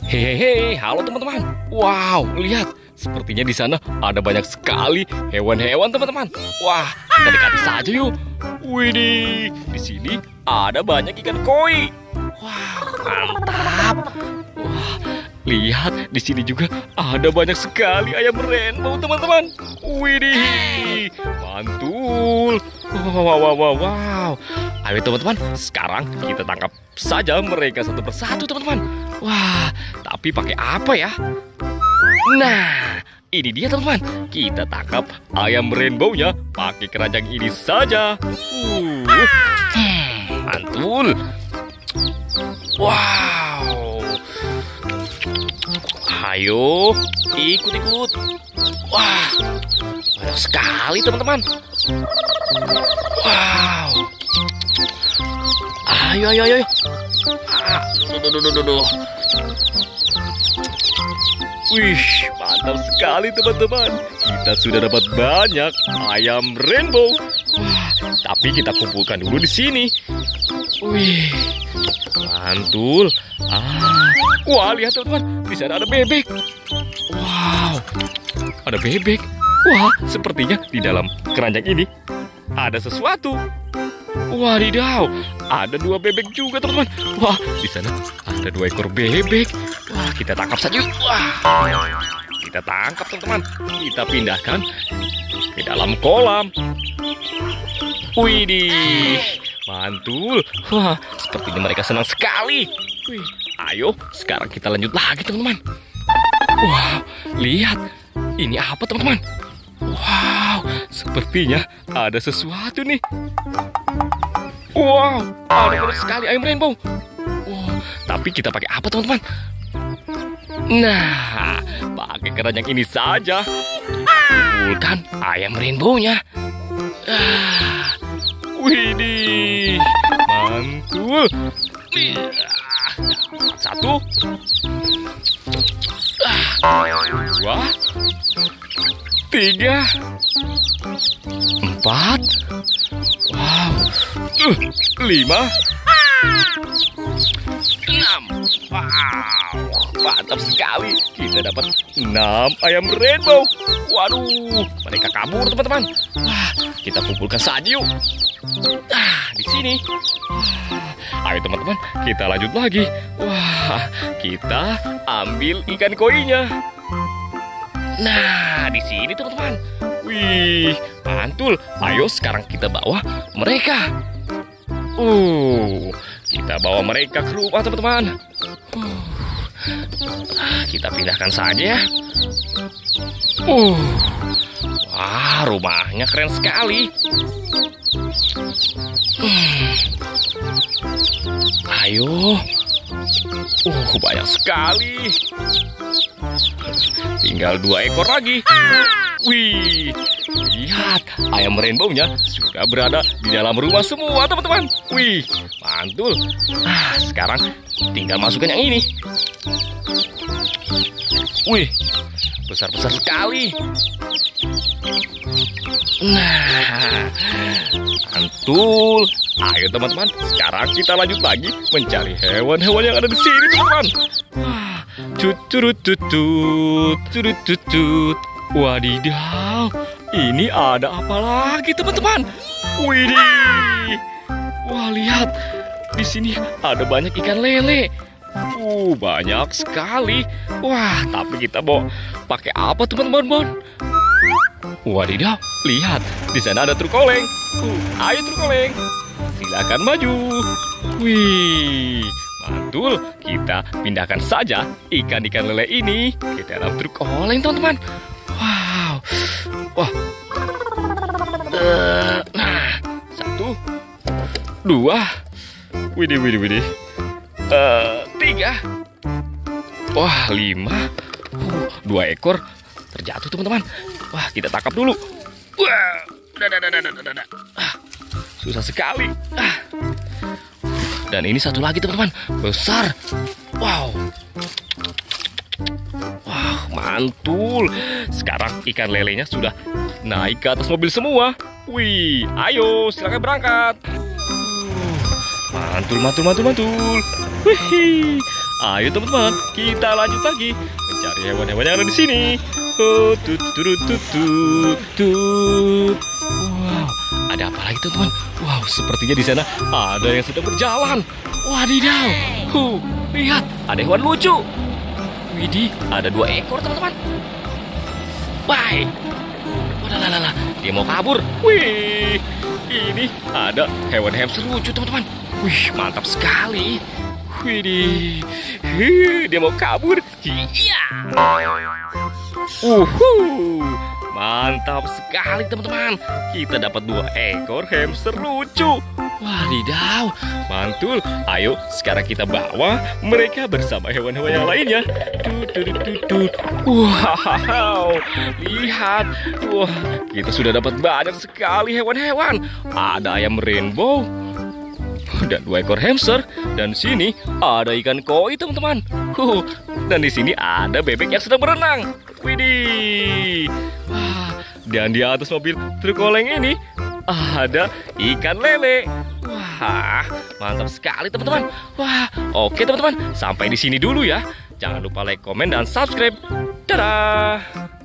Hehehe, halo teman-teman. Wow, lihat. Sepertinya di sana ada banyak sekali hewan-hewan, teman-teman. Wah, kita dekati saja yuk. Widih, di sini ada banyak ikan koi. Wah, mantap. Wah, lihat di sini juga ada banyak sekali ayam rainbow, teman-teman. Widih, mantul. Wow, wow, wow, wow. Ayo teman-teman, sekarang kita tangkap saja mereka satu persatu, teman-teman. Wah, tapi pakai apa ya? Nah, ini dia teman-teman. Kita tangkap ayam rainbow-nya pakai keranjang ini saja. Mantul. Wow. Ayo, ikut-ikut. Wah, banyak sekali teman-teman. Wow. Ayo, ayo, ayo. Duh. Wih, mantap sekali teman-teman. Kita sudah dapat banyak ayam rainbow. Wah, tapi kita kumpulkan dulu di sini. Wih, mantul. Wah, lihat teman-teman, di sana ada bebek. Wow, ada bebek. Wah, sepertinya di dalam keranjang ini ada sesuatu. Wadidaw, ada 2 bebek juga teman-teman. Wah, di sana ada 2 ekor bebek. Wah, kita tangkap saja. Wah, kita tangkap teman-teman. Kita pindahkan ke dalam kolam. Widih, mantul. Wah, sepertinya mereka senang sekali. Wih, ayo sekarang kita lanjut lagi teman-teman. Wah, lihat. Ini apa teman-teman? Wow, sepertinya ada sesuatu nih. Wow, ada banyak sekali ayam rainbow. Wow, tapi kita pakai apa teman-teman? Nah, pakai keranjang ini saja. Kumpulkan ayam rainbow-nya. Widih, mantul. Dapat 1, 2, 3, 4. Wow, 5, 6. Wow, mantap sekali. Kita dapat 6 ayam rainbow. Waduh, mereka kabur teman-teman. Wah, kita kumpulkan saja yuk. Di sini. Ayo teman-teman, kita lanjut lagi. Wah, kita ambil ikan koinya. Nah, di sini teman-teman. Wih, mantul. Ayo sekarang kita bawa mereka. Kita bawa mereka ke rumah teman-teman. Kita pindahkan saja. Wah, rumahnya keren sekali. Ayo. Banyak sekali. Tinggal 2 ekor lagi. Wih, lihat ayam rainbow-nya sudah berada di dalam rumah semua teman-teman. Wih, mantul. Sekarang tinggal masukkan yang ini. Wih, besar-besar sekali. Nah, mantul. Ayo teman-teman, sekarang kita lanjut lagi mencari hewan-hewan yang ada di sini teman-teman. Tutut. Wadidaw, ini ada apa lagi teman-teman? Widih. Wah, lihat. Di sini ada banyak ikan lele. Banyak sekali. Wah, tapi kita mau pakai apa teman-teman? Wadidaw, lihat. Di sana ada truk oleng. Ayo truk oleng. Silakan maju. Wih, mantul. Kita pindahkan saja ikan-ikan lele ini ke dalam truk oleng, teman-teman. Wow. Wah. Nah, 1, 2. Widih. 3. Wah, 5. 2 ekor terjatuh, teman-teman. Wah, kita tangkap dulu. Wah, udah. Susah sekali. Dan ini satu lagi teman-teman, besar. Wow. Wah, mantul. Sekarang ikan lelenya sudah naik ke atas mobil semua. Wih, ayo silakan berangkat. Mantul. Wih, Ayo teman-teman, kita lanjut lagi mencari hewan-hewan yang ada di sini. Oh, tut, turut, tut, tut, tut. Wow, ada apa lagi teman-teman? Wow, sepertinya di sana ada yang sedang berjalan. Wadidaw, lihat, ada hewan lucu. Widih, ada 2 ekor teman-teman. Baik. Wadalalah, dia mau kabur. Wih, ini ada hewan hamster lucu teman-teman. Wih, mantap sekali. Widih, dia mau kabur. Iya. Mantap sekali teman-teman. Kita dapat 2 ekor hamster lucu. Wadidaw, mantul. Ayo sekarang kita bawa mereka bersama hewan-hewan yang lainnya. Wow, lihat. Wah, kita sudah dapat banyak sekali hewan-hewan. Ada ayam rainbow dan 2 ekor hamster. Dan sini ada ikan koi teman-teman. Dan di sini ada bebek yang sedang berenang. Widih. Wah, dan di atas mobil truk oleng ini ada ikan lele. Wah, mantap sekali teman-teman. Wah, oke teman-teman, sampai di sini dulu ya. Jangan lupa like, komen, dan subscribe. Dadah.